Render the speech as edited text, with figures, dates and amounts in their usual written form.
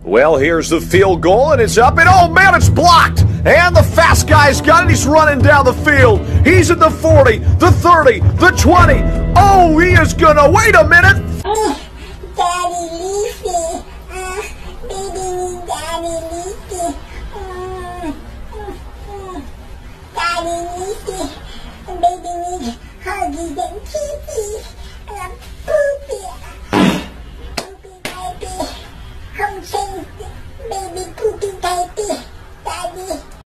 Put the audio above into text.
Well, here's the field goal, and it's up, and oh man, it's blocked! And the fast guy's got it. He's running down the field. He's at the 40, the 30, the 20. Oh, he is gonna, wait a minute! Daddy Leafy, baby, Daddy Leafy, Daddy Leafy, baby, huggy and